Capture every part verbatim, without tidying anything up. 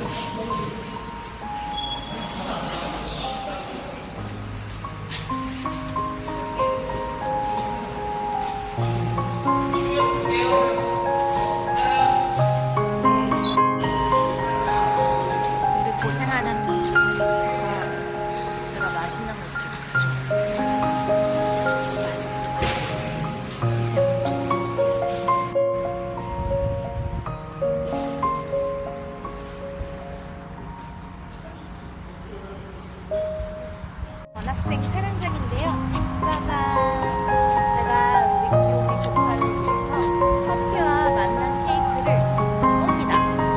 고생하는 동생들을 위해서 내가 맛있는 것 좀 가져오겠어. 맛있겠다. 전학생 촬영장인데요. 짜잔! 제가 우리 귀요미 조카를 위해서 커피와 만난 케이크를 쏩니다.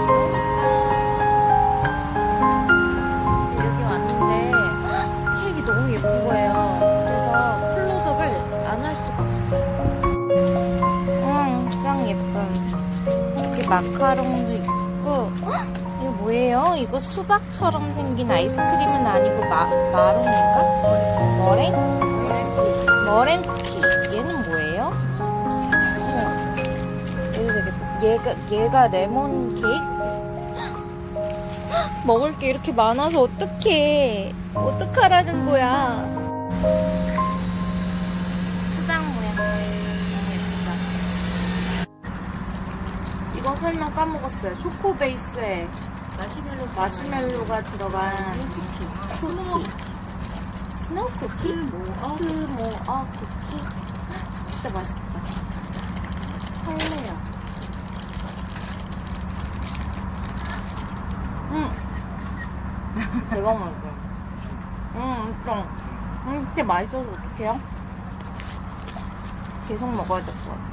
너무 예쁜 거예요. 그래서 클로즈업을 안 할 수가 없어요. 응, 짱 예쁨. 이렇게 마카롱도 있고. 헉! 이거 뭐예요? 이거 수박처럼 생긴 아이스크림은 아니고 마, 마롱인가? 머랭? 머랭 쿠키. 얘는 뭐예요? 지금 얘도 되게 얘가 얘가 레몬 케이크? 먹을 게 이렇게 많아서 어떡해. 어떡하라는 거야. 수박 모양 너무 예쁘죠? 이거 설명 까먹었어요. 초코 베이스에 마시멜로, 마시멜로가 들어간 쿠키. 쿠키. 스노우 쿠키? 스모어 스모어 쿠키? 진짜 맛있겠다. 설레요. 음. 대박 맛있어. 음, 좀, 음, 진짜 맛있어서 어떡해요? 계속 먹어야 될 것 같아.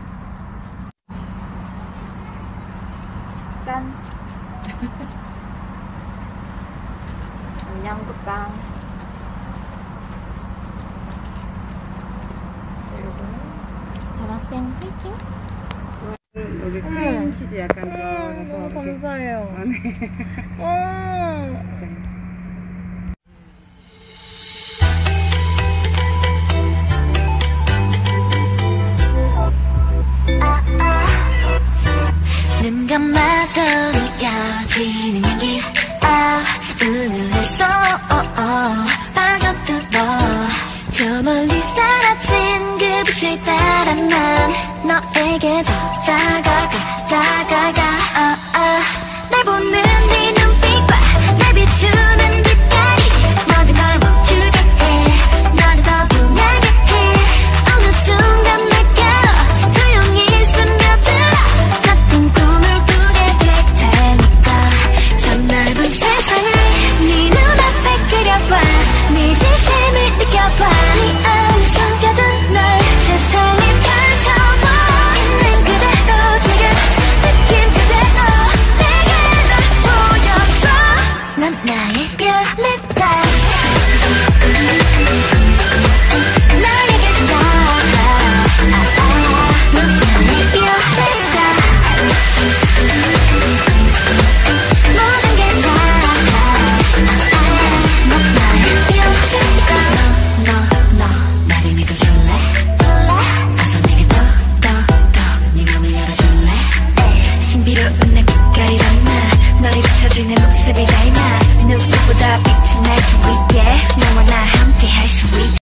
짠! 안녕, 굿빵. 자, 요거는 전학생 화이팅! 여기 크림 치즈 약간 들어가서 음, 감사해요. 아, 네. 음. 눈 감아도 느껴지는 향기 아 은은해서 빠져들어 저 멀리 사라진 그 빛을 따라 난 너에게 더 다가가